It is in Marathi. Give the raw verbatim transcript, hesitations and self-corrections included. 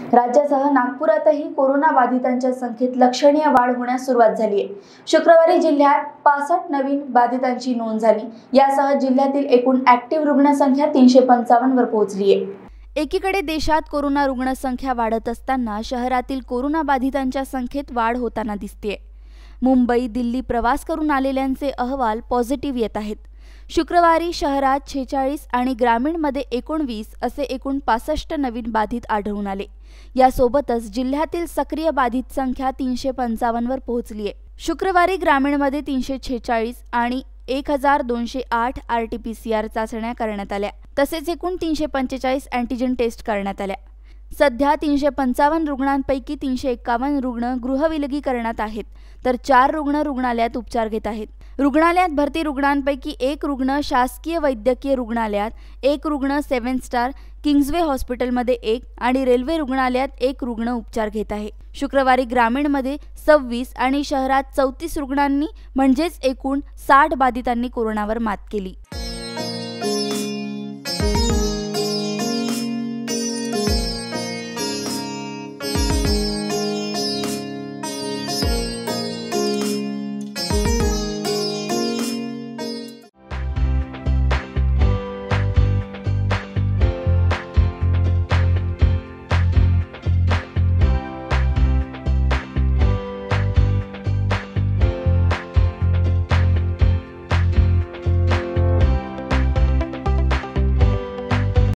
राज्यासह नागपुरातही कोरोना बाधितांच्या संख्येत लक्षणीय वाढ होण्यास सुरुवात झाली आहे। शुक्रवारी जिल्ह्यात पासष्ट नवीन बाधितांची नोंद झाली। यासह जिल्ह्यातील एकूण ऍक्टिव्ह रुग्णसंख्या तीनशे पंचावन्न वर पोहोचली आहे। एकीकडे देशात कोरोना रुग्णसंख्या वाढत असताना शहरातील कोरोना बाधितांच्या संख्येत वाढ होताना दिसते। मुंबई दिल्ली प्रवास करून आलेल्यांचे अहवाल पॉझिटिव्ह येत आहेत। शुक्रवारी शहरात छेचाळीस आणि ग्रामीणमध्ये एकोणवीस असे एकूण पासष्ट नवीन बाधित आढळून आले। यासोबतच जिल्ह्यातील सक्रिय बाधित संख्या तीनशे पंचावन्न वर पोहोचली आहे। शुक्रवारी ग्रामीणमध्ये तीनशे छेचाळीस आणि एक हजार दोनशे आठ R T P C R चाचण्या करण्यात आल्या, तसेच एकूण तीनशे पंचेचाळीस अँटीजन टेस्ट करण्यात आल्या। सध्या तीनशे पंचावन्न रुग्णांपैकी तीनशे एक्कावन्न रुग्ण गृहविलगीकरणात आहेत, तर चार रुग्ण रुग्णालयात उपचार घेत आहेत। रुग्णालयात भरती रुग्णांपैकी एक रुग्ण शासकीय वैद्यकीय रुग्णालयात, एक रुग्ण सेवन स्टार किंग्जवे हॉस्पिटलमध्ये एक आणि रेल्वे रुग्णालयात एक रुग्ण उपचार घेत आहे। शुक्रवारी ग्रामीणमध्ये सव्वीस आणि शहरात चौतीस रुग्णांनी म्हणजेच एकूण साठ बाधितांनी कोरोनावर मात केली।